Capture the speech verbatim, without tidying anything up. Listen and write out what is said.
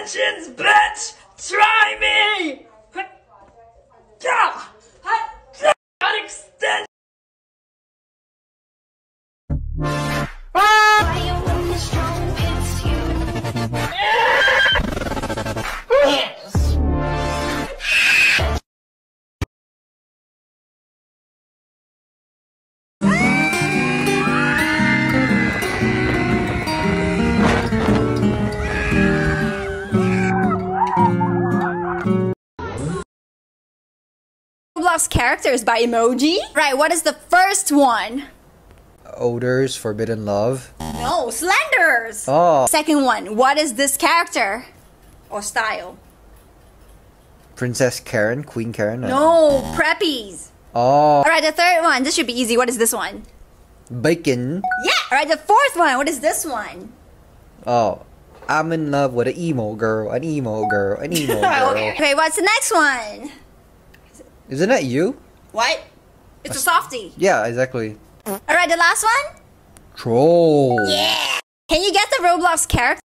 Extensions, bitch! Try me! Got extension! Roblox characters by emoji? Right, what is the first one? Odors, Forbidden Love. No, Slenders! Oh. Second one, what is this character? Or style? Princess Karen, Queen Karen. No, Preppies! Oh. Alright, the third one, this should be easy. What is this one? Bacon. Yeah! Alright, the fourth one, what is this one? Oh. I'm in love with an emo girl, an emo girl, an emo girl. Okay, what's the next one? Isn't that you? What? It's a softie. Yeah, exactly. Alright, the last one? Troll. Yeah! Can you get the Roblox character?